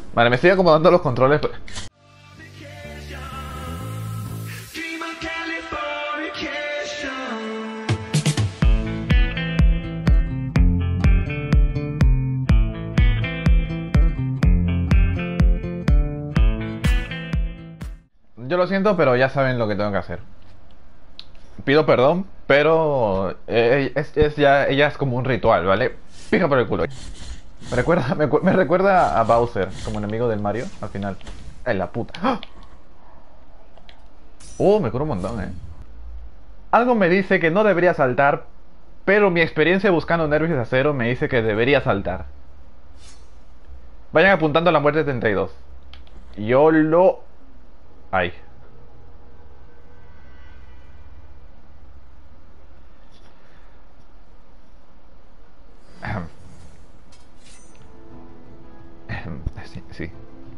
Vale, me estoy acomodando los controles. Yo lo siento, pero ya saben lo que tengo que hacer. Pido perdón, pero ella es como un ritual, ¿vale? Pica por el culo. Me recuerda a Bowser como enemigo del Mario al final. En la puta. ¡Ah! Me curo un montón, Algo me dice que no debería saltar, pero mi experiencia buscando nervios de acero me dice que debería saltar. Vayan apuntando a la muerte 32. Yo lo... Ay. Sí, sí.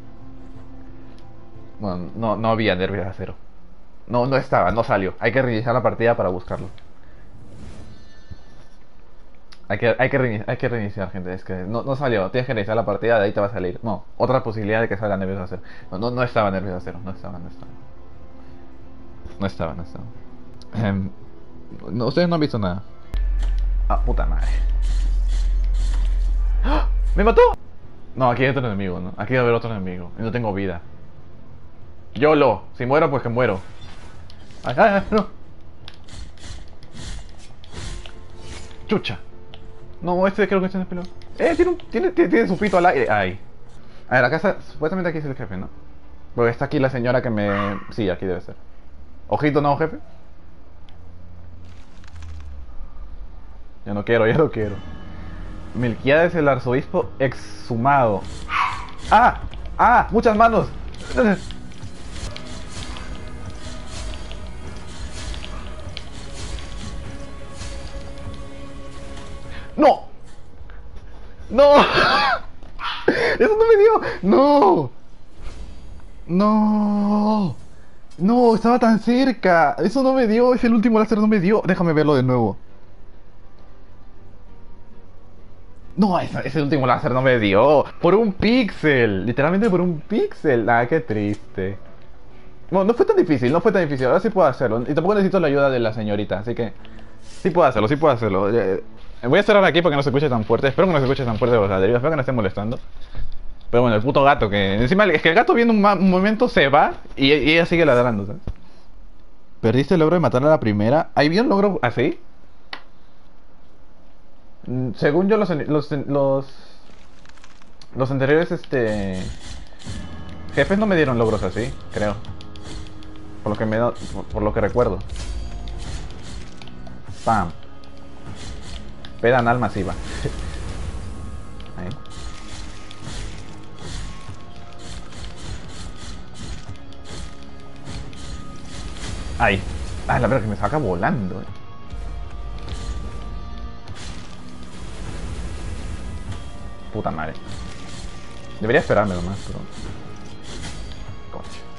Bueno, no había nervios de acero. No estaba, no salió. Hay que reiniciar la partida para buscarlo. Hay que reiniciar, gente. Es que no salió. Tienes que reiniciar la partida, de ahí te va a salir. No, otra posibilidad de que salga nervios de acero. No estaba nervios de acero. No estaba. No estaba. No, ustedes no han visto nada. Ah, puta madre. ¡Ah! ¡Me mató! No, aquí hay otro enemigo, ¿no? Aquí va a haber otro enemigo. Y no tengo vida. YOLO. Si muero, pues que muero. Ay, no. Chucha. No, este creo que este no es pelón. Tiene su pito al aire. Ay. A ver, la casa. Supuestamente aquí es el jefe, ¿no? Porque está aquí la señora que me... Sí, aquí debe ser. Ojito, no, jefe. Ya no quiero, ya no quiero. Melquiades el arzobispo exhumado. ¡Ah! ¡Ah! ¡Muchas manos! ¡No! ¡No! ¡Eso no me dio! ¡No! ¡No! ¡No! Estaba tan cerca. Eso no me dio. Es el último láser, no me dio. Déjame verlo de nuevo. No, ese último láser no me dio. Por un píxel. Literalmente por un píxel. Ah, qué triste. Bueno, no fue tan difícil, no fue tan difícil. Ahora sí puedo hacerlo. Y tampoco necesito la ayuda de la señorita. Así que sí puedo hacerlo, sí puedo hacerlo. Voy a cerrar aquí para que no se escuche tan fuerte. Espero que no se escuche tan fuerte los ladrillos. Espero que no esté molestando. Pero bueno, el puto gato que... Encima es que el gato viendo un momento se va y ella sigue ladrando, ¿sabes? Perdiste el logro de matar a la primera. ¿Ahí vi un logro así? Según yo los anteriores jefes no me dieron logros así, creo. Por lo que por lo que recuerdo. Pam. Peda anal masiva. Ahí. Ahí. Ah, la verdad que me saca volando. Puta madre. Debería esperarme nomás, pero... Concha.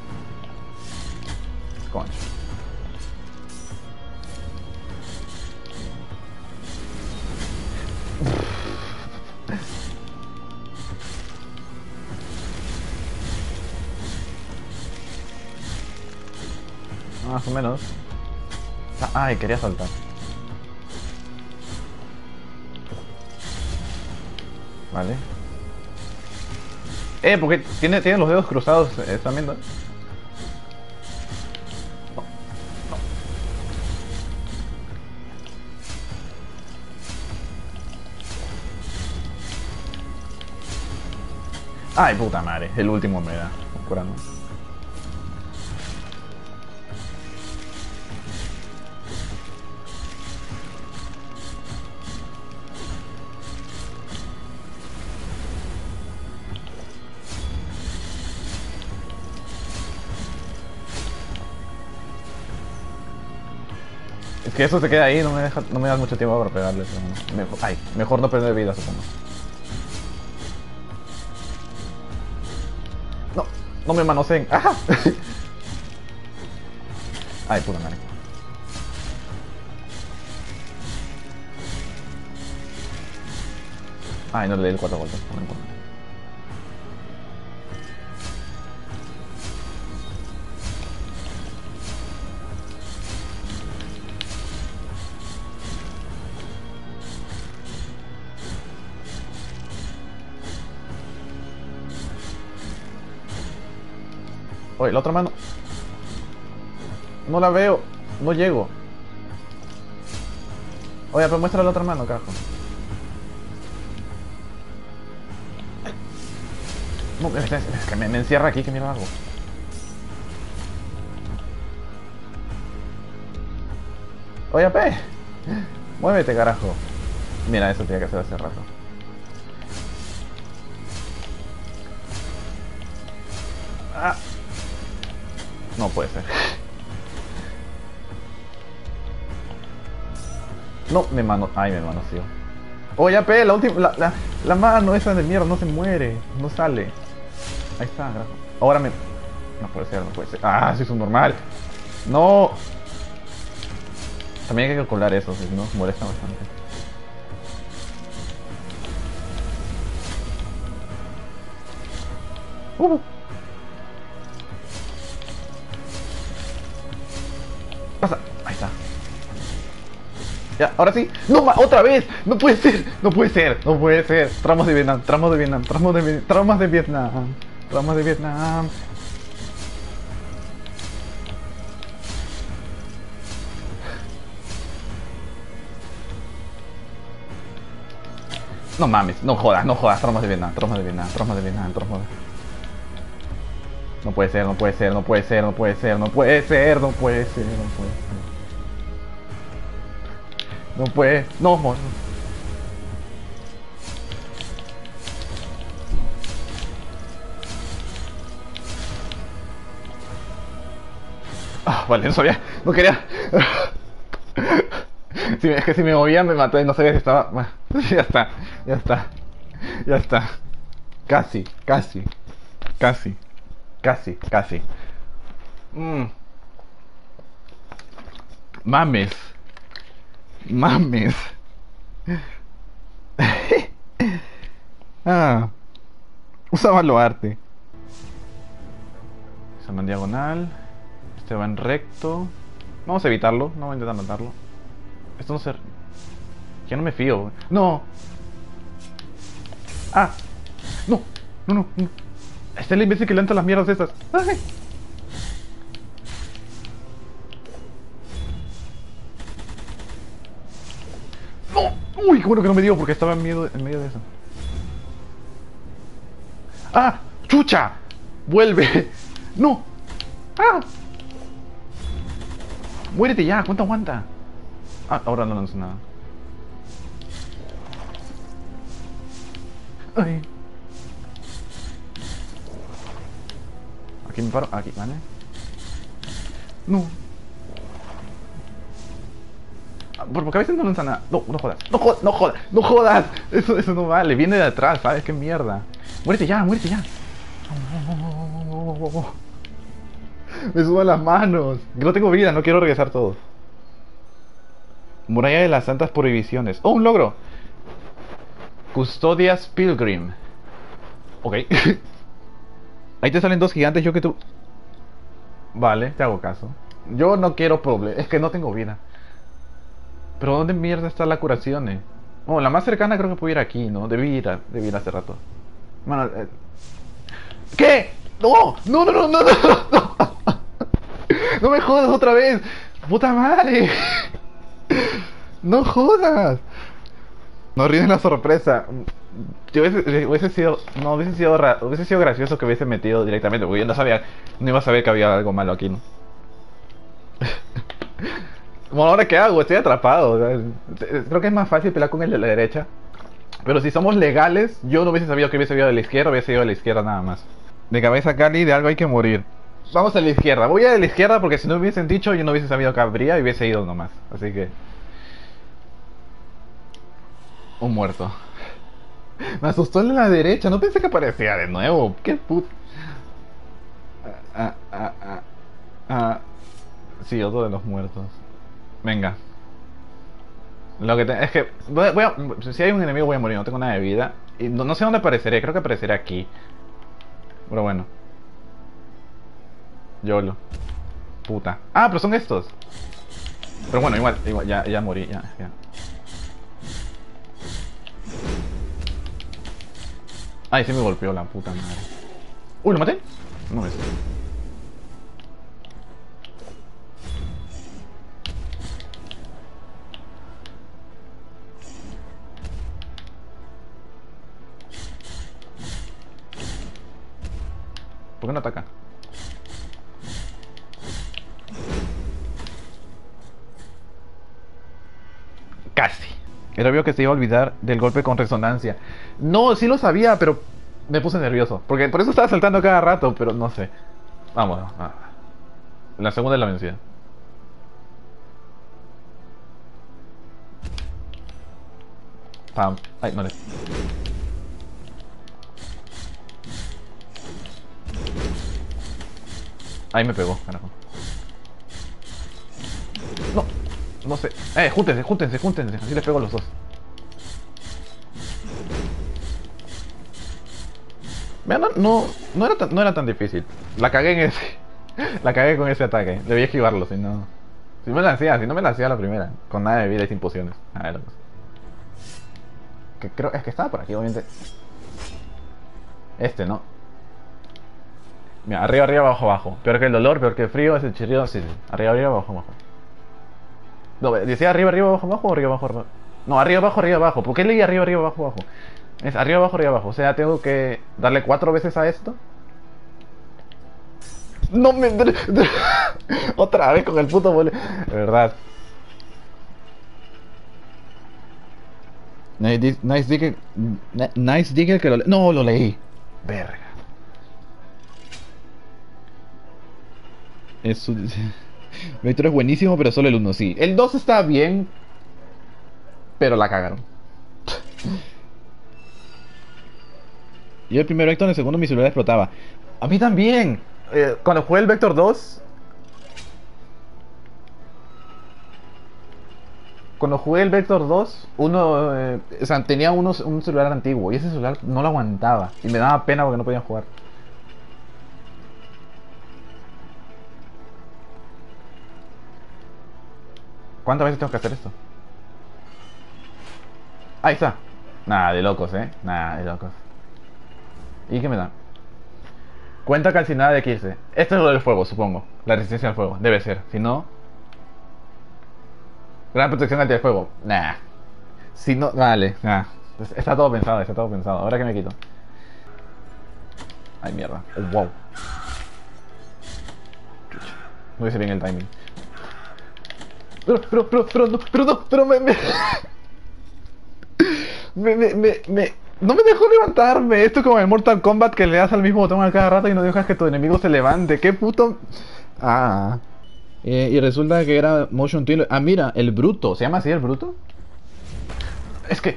Concha. Más o menos. Ay, quería saltar. Vale. Porque tiene los dedos cruzados, ¿están viendo? No, no. Ay, puta madre, el último me da. Curando. Es que eso se queda ahí, no me da mucho tiempo para pegarle. Pero bueno. Mejor no perder vida, supongo. No me manoseen. ¡Ajá! Ay, puta madre. Ay, no le di el 4 golpes. No me importa. Oye, la otra mano. No la veo. No llego. Oye, pero muestra la otra mano, carajo. No, es que me encierra aquí, que mierda hago. Oye, pe. Muévete, carajo. Mira, eso tenía que hacer hace rato. Ah. No puede ser. No, me mano. Ay, me manoseó. Oye, pe, la última. La mano esa de mierda no se muere. No sale. Ahí está, carajo. Ahora me. No puede ser, no puede ser. Ah, sí es un normal. No. También hay que calcular eso, si no, molesta bastante. Pasa. Ahí está. Ya, ahora sí. ¡No, otra vez! ¡No puede ser! ¡No puede ser! ¡No puede ser! Tramos de Vietnam, tramos de Vietnam, tramos de Vietnam, tramos de Vietnam, tramos de Vietnam. No mames, no jodas, no jodas, tramos de Vietnam, tramos de Vietnam, tramos de Vietnam, tramos de... No puede ser, no puede ser, no puede ser, no puede ser, no puede ser, no puede ser, no puede ser. No puede, no, no. Ah, vale, no sabía, no quería. Si es que si me movía me maté, no sabía si estaba... Bueno, ya está, ya está, ya está. Casi, casi, casi, casi, casi. Mames. Mames. Ah. Usa baluarte. Se va en diagonal. Este va en recto. Vamos a evitarlo. No voy a intentar matarlo. Esto no se... Ya no me fío. No. Ah. No. No, no, no. Este es el imbécil que lanza las mierdas esas. Ay. ¡No! Uy, qué bueno que no me dio porque estaba en medio de eso. ¡Ah! ¡Chucha! ¡Vuelve! ¡No! ¡Ah! ¡Muérete ya! ¿Cuánto aguanta? Ah, ahora no lanzo nada. Ay. Aquí me paro. Aquí, ¿vale? No. Porque a veces no lanza nada. No, no jodas. No jodas, no jodas, no jodas. Eso no vale. Viene de atrás, ¿sabes? Qué mierda. Muérete ya, muérete ya. Me suban las manos. Que no tengo vida, no quiero regresar todos. Muralla de las Santas Prohibiciones. ¡Oh, un logro! Custodias Pilgrim. Ok. Ahí te salen dos gigantes, yo que tú... Vale, te hago caso. Yo no quiero problemas. Es que no tengo vida. Pero ¿dónde mierda está la curación? Oh, la más cercana creo que pudiera ir aquí, ¿no? Debí ir hace rato. Bueno, ¿qué? ¡No! ¡No, no, no, no, no! ¡No! ¡No me jodas otra vez! ¡Puta madre! ¡No jodas! No ríes la sorpresa. Yo hubiese sido... No, hubiese sido gracioso que hubiese metido directamente, porque yo no sabía... No iba a saber que había algo malo aquí, ¿no? Bueno, ¿ahora qué hago? Estoy atrapado. Creo que es más fácil pelear con el de la derecha. Pero si somos legales, yo no hubiese sabido que hubiese ido de la izquierda, hubiese ido de la izquierda nada más. De cabeza Cali, de algo hay que morir. Vamos a la izquierda. Voy a la izquierda porque si no hubiesen dicho, yo no hubiese sabido que habría y hubiese ido nomás. Así que... Un muerto. Me asustó en la derecha, no pensé que aparecía de nuevo. Qué puto. Sí, otro de los muertos. Venga. Lo que es que si hay un enemigo voy a morir, no tengo nada de vida. Y no sé dónde apareceré, creo que apareceré aquí. Pero bueno. YOLO. Puta. Ah, pero son estos. Pero bueno, igual ya morí, ya. Ay, sí me golpeó la puta madre. Uy, ¿lo maté? No me sé. ¿Por qué no ataca? Casi. Era obvio que se iba a olvidar del golpe con resonancia. No, sí lo sabía, pero me puse nervioso. Porque por eso estaba saltando cada rato, pero no sé. Vamos. La segunda es la vencida. Pam. Ay, no le. Ahí me pegó, carajo. No, no sé. Júntense. Así les pego a los dos. Vean, no era tan difícil. La cagué en ese. La cagué con ese ataque. Debí esquivarlo, si no. Si no me la hacía la primera. Con nada de vida y sin pociones. A ver, que creo, es que estaba por aquí, obviamente. Este, ¿no? Mira, arriba, abajo. Peor que el dolor, peor que el frío, es el chirrido. Sí. Arriba, abajo. No, decía arriba, abajo o arriba, abajo. No, arriba, abajo. ¿Por qué leí arriba, abajo? Es arriba, abajo. O sea, tengo que darle 4 veces a esto. No me... Otra vez con el puto bole. De verdad. Nice Digger que lo leí. No, lo leí. Verga. Vector es buenísimo, pero solo el 1, sí. El 2 está bien, pero la cagaron. Yo el primer Vector, en el segundo mi celular explotaba. A mí también. Cuando jugué el Vector 2... Cuando jugué el Vector 2, o sea, tenía un celular antiguo y ese celular no lo aguantaba. Y me daba pena porque no podía jugar. ¿Cuántas veces tengo que hacer esto? Ahí está. Nada de locos, Nada de locos. ¿Y qué me da? Cuenta calcinada de 15. Esto es lo del fuego, supongo. La resistencia al fuego. Debe ser. Si no... Gran protección ante el fuego. Nah. Si no... Vale. Nah. Está todo pensado. Ahora que me quito. Ay, mierda. Oh, wow. No hice bien el timing. Pero no me dejó levantarme. Esto es como en Mortal Kombat que le das al mismo botón a cada rato y no dejas que tu enemigo se levante. ¿Qué puto? Ah. Y resulta que era Motion Twin. Ah, mira, el bruto. ¿Se llama así el bruto? Es que...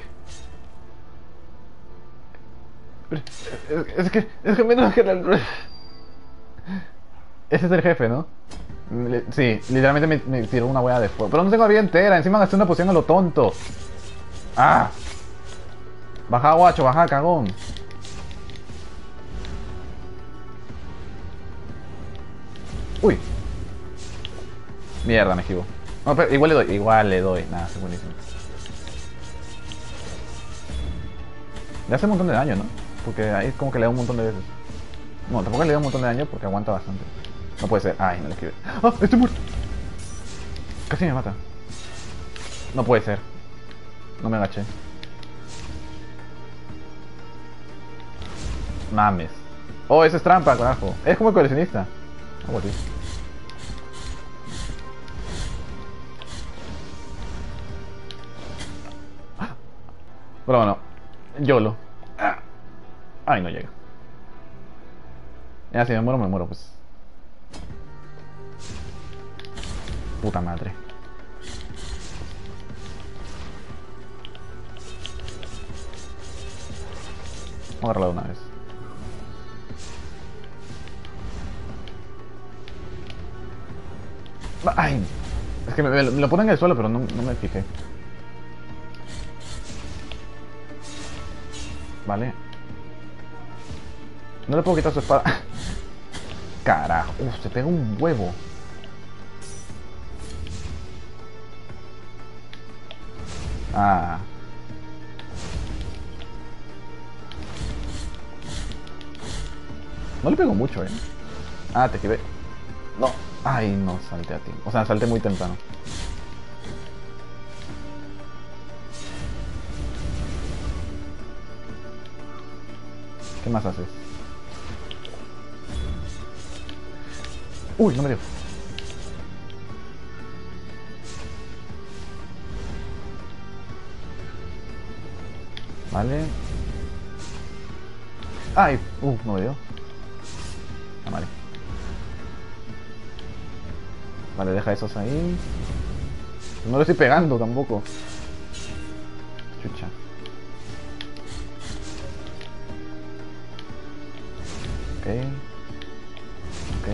Es que menos que la... Ese es el jefe, ¿no? Sí, literalmente me tiró una hueá de fuego. Pero no tengo la vida entera. Encima gasté una poción a lo tonto. Ah. Baja, guacho, baja, cagón. Uy. Mierda, me esquivo. No, pero igual le doy. Nada, es buenísimo. Le hace un montón de daño, ¿no? Porque ahí como que le da un montón de veces. No, tampoco le da un montón de daño porque aguanta bastante. No puede ser. Ay, no le esquivé. ¡Ah! ¡Estoy muerto! Casi me mata. No puede ser. No me agaché. Mames. Oh, eso es trampa, carajo. Es como el coleccionista. Algo así. Pero bueno, YOLO. Ay, no llega. Ya, si me muero, pues. Puta madre. Vamos a agarrarla de una vez. Ay, es que me lo ponen en el suelo, pero no me fijé. Vale. No le puedo quitar su espada. Carajo, se pega un huevo. Ah. No le pego mucho, Ah, te esquivé. No. Ay, no, salté a ti. O sea, salté muy temprano. ¿Qué más haces? Uy, no me dio. Vale. Ay, no me dio. Ah, vale. Vale, deja esos ahí. No le estoy pegando tampoco. Chucha. Ok. Ok.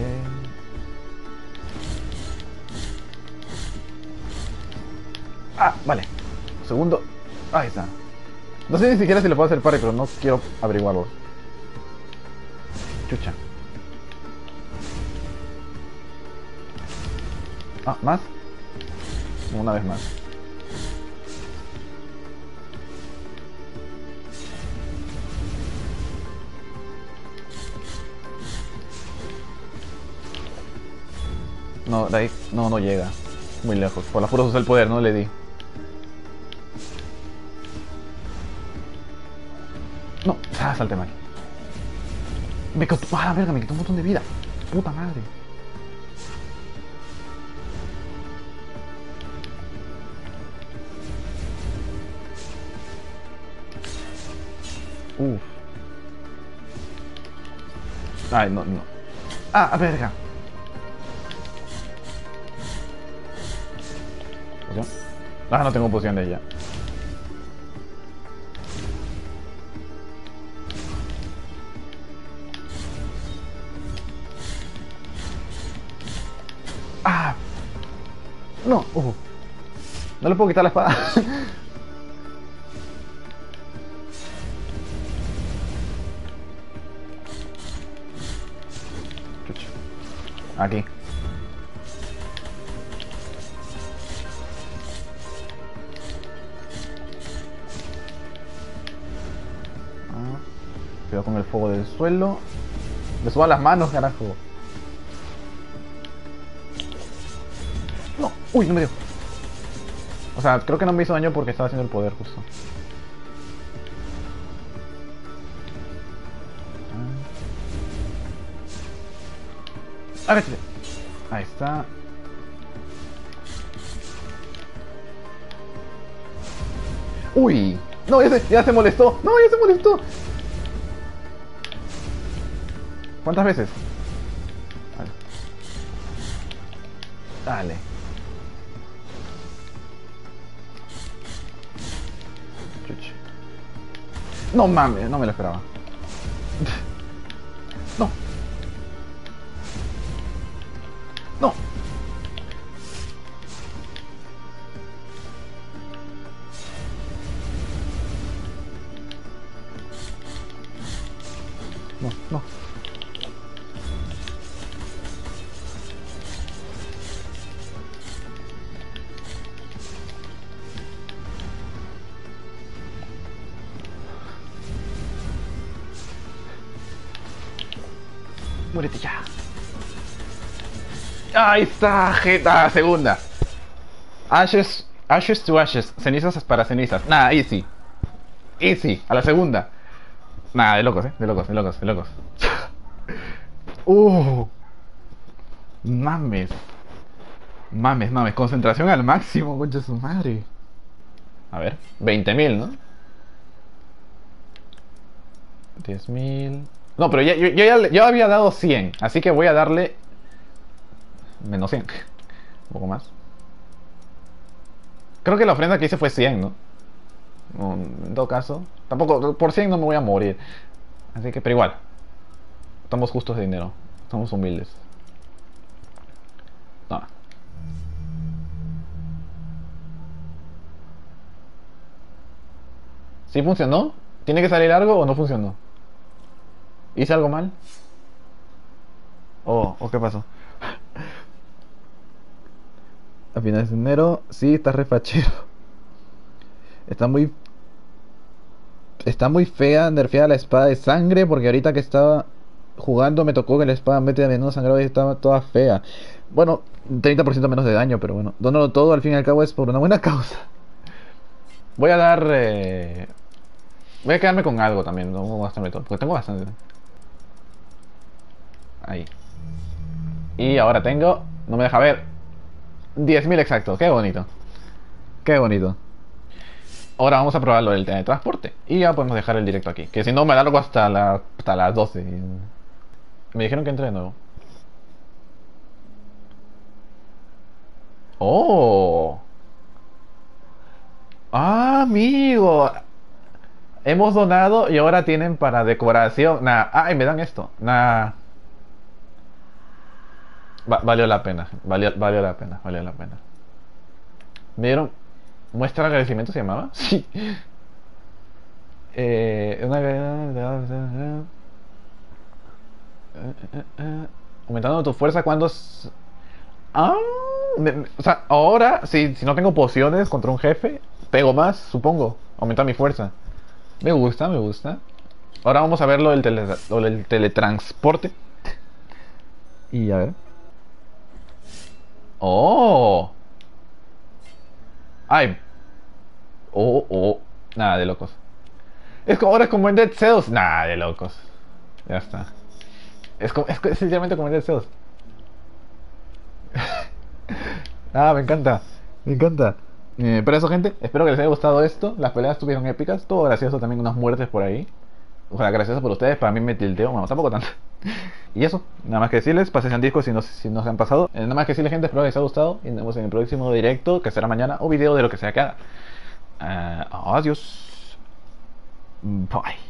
Ah, vale. Segundo. Ahí está. No sé ni siquiera si lo puedo hacer pare, pero no quiero averiguarlo. Chucha. Ah, ¿más? Una vez más. No, de ahí. No, no llega. Muy lejos. Por las puras usé el poder, no le di. No, salté mal. Me quitó. Ah, verga, me quitó un montón de vida. Puta madre. Uff. Ay, no, no. Ah, verga. ¿Poción? Ah, no tengo pociones ya. Ah. No, no le puedo quitar la espada. Chucha. Aquí. Cuidado con el fuego del suelo. Me suban las manos, carajo. No, uy, no me dio. O sea, creo que no me hizo daño porque estaba haciendo el poder justo. Agáchate. Ahí está. Uy. No, ya se molestó. No, ya se molestó. ¿Cuántas veces? Vale. Dale. Chuch. No mames, no me lo esperaba. No. No. No, no. Muérete ya. Ahí está, jeta, segunda. Ashes to ashes. Cenizas para cenizas. Nada, easy. Easy, a la segunda. Nada, de locos, de locos, de locos, de locos. Uh, mames. Mames, mames. Concentración al máximo, concha de su madre. A ver, 20.000, ¿no? 10.000. No, pero yo había dado 100, así que voy a darle menos 100. Un poco más. Creo que la ofrenda que hice fue 100, ¿no? En todo caso, tampoco, por 100 no me voy a morir. Así que, pero igual. Estamos justos de dinero. Estamos humildes. No. ¿Sí funcionó? ¿Tiene que salir algo o no funcionó? ¿Hice algo mal? ¿O qué pasó? A finales de enero, sí, está refachero. Está muy. Está muy fea, nerfeada la espada de sangre, porque ahorita que estaba jugando me tocó que la espada en vez de menos sangrado y estaba toda fea. Bueno, 30% menos de daño, pero bueno, donarlo todo al fin y al cabo es por una buena causa. Voy a dar. Voy a quedarme con algo también, no voy a gastarme todo, porque tengo bastante. Ahí. Y ahora tengo, no me deja ver, 10.000 exactos. Qué bonito. Qué bonito. Ahora vamos a probar lo del teletransporte. Y ya podemos dejar el directo aquí. Que si no me alargo hasta las 12. Me dijeron que entre de nuevo. Oh. Ah, amigo. Hemos donado y ahora tienen para decoración. Nah. Ay, me dan esto. Nah. Valió la pena. Valió la pena. Valió la pena. Me dieron. ¿Muestra de agradecimiento se llamaba? Sí. Una. Aumentando tu fuerza cuando. Ah, o sea, ahora, si no tengo pociones contra un jefe, pego más, supongo. Aumenta mi fuerza. Me gusta, me gusta. Ahora vamos a ver lo del teletransporte. Y a ver. Oh. Ay. Oh, oh. Nada de locos. Ahora es como en Dead Cells. Nada de locos. Ya está. Es literalmente como en Dead Cells. Ah, me encanta. Me encanta. Pero eso, gente, espero que les haya gustado esto. Las peleas estuvieron épicas. Todo gracioso, también unas muertes por ahí. Ojalá gracioso por ustedes. Para mí me tilteo. Bueno, tampoco tanto. Y eso, nada más que decirles. Pasen al disco si no se han pasado. Nada más que decirles, gente, espero que les haya gustado. Y nos vemos en el próximo directo, que será mañana. O video de lo que sea que haga. Adiós. Bye.